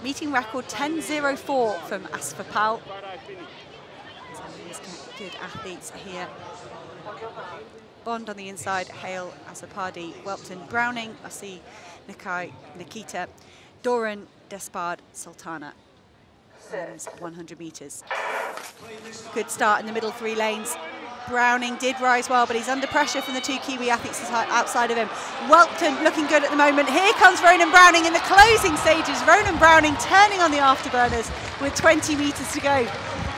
Meeting record 10.04 from Asfa Pal. So these good athletes here. Bond on the inside, Hale, Azzopardi, Welton, Browning, Asi, Nakai, Nikita, Doran, Despard, Sultana. Men's 100 metres. Good start in the middle 3 lanes. Browning did rise well, but he's under pressure from the 2 Kiwi athletes outside of him. Welton looking good at the moment. Here comes Ronan Browning in the closing stages. Ronan Browning turning on the afterburners with 20 metres to go.